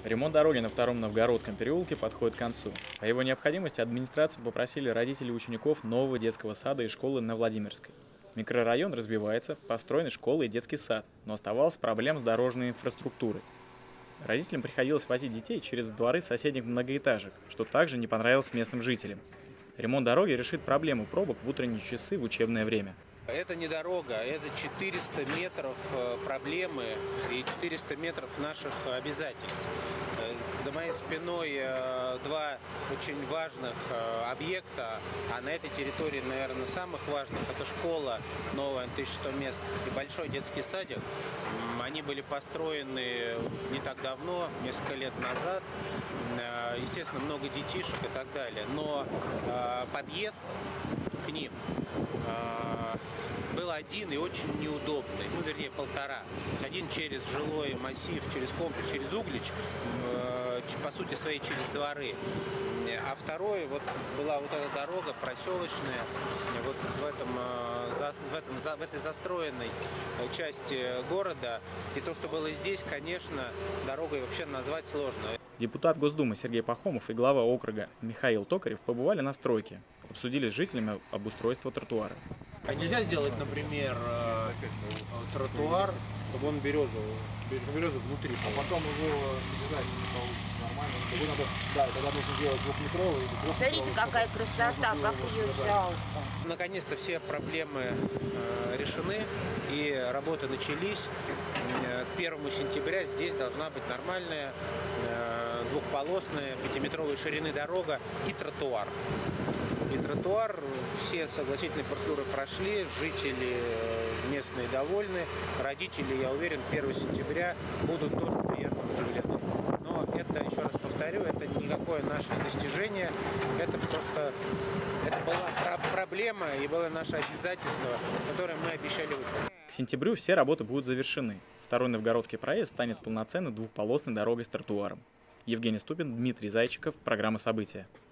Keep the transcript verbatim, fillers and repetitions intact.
Ремонт дороги на Втором Новгородском переулке подходит к концу. О его необходимости администрацию попросили родители учеников нового детского сада и школы на Владимирской. Микрорайон развивается, построены школы и детский сад, но оставалась проблема с дорожной инфраструктурой. Родителям приходилось возить детей через дворы соседних многоэтажек, что также не понравилось местным жителям. Ремонт дороги решит проблему пробок в утренние часы в учебное время. Это не дорога, это четыреста метров проблемы и четыреста метров наших обязательств. За моей спиной два очень важных объекта, а на этой территории, наверное, самых важных, это школа новая, тысяча сто мест, и большой детский садик. Они были построены не так давно, несколько лет назад. Естественно, много детишек и так далее. Но подъезд к ним был один и очень неудобный, ну, вернее, полтора. Один через жилой массив, через комплекс, через Углич, по сути своей через дворы. А второй, вот была вот эта дорога проселочная, вот в, этом, в, этом, в этой застроенной части города. И то, что было здесь, конечно, дорогой вообще назвать сложно. Депутат Госдумы Сергей Пахомов и глава округа Михаил Токарев побывали на стройке, обсудили с жителями обустройство тротуара. А нельзя сделать, например, тротуар, чтобы он березовый, березу внутри, а потом его нормально. Надо, да, тогда нужно делать двухметровый. Смотрите, какая красота, как ее жалко. Наконец-то все проблемы э, решены и работы начались. К первому сентября здесь должна быть нормальная э, двухполосная пятиметровой ширины дорога и тротуар. И тротуар, все согласительные процедуры прошли, жители местные довольны, родители, я уверен, первого сентября будут тоже приятно удивлены. Но это, еще раз повторю, это никакое наше достижение, это просто это была проблема и было наше обязательство, которое мы обещали выполнить. К сентябрю все работы будут завершены. Второй Новгородский проезд станет полноценной двухполосной дорогой с тротуаром. Евгений Ступин, Дмитрий Зайчиков, программа «События».